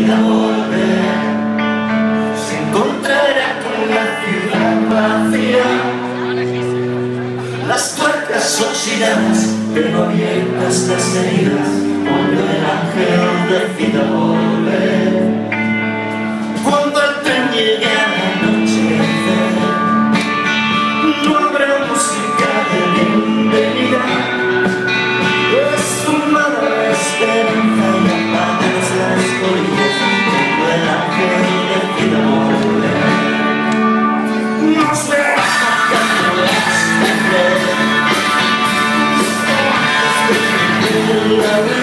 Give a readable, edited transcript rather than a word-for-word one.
decida volver, se encontrará con la ciudad vacía, las tuercas oxidadas, pero abiertas las heridas, cuando el ángel decida volver. Cuando el tren llegue a la noche, no habrá música de bienvenida, es fumada la esperanza y apagas las orillas, cuando el ángel decida volver. Nos verás marcando las de la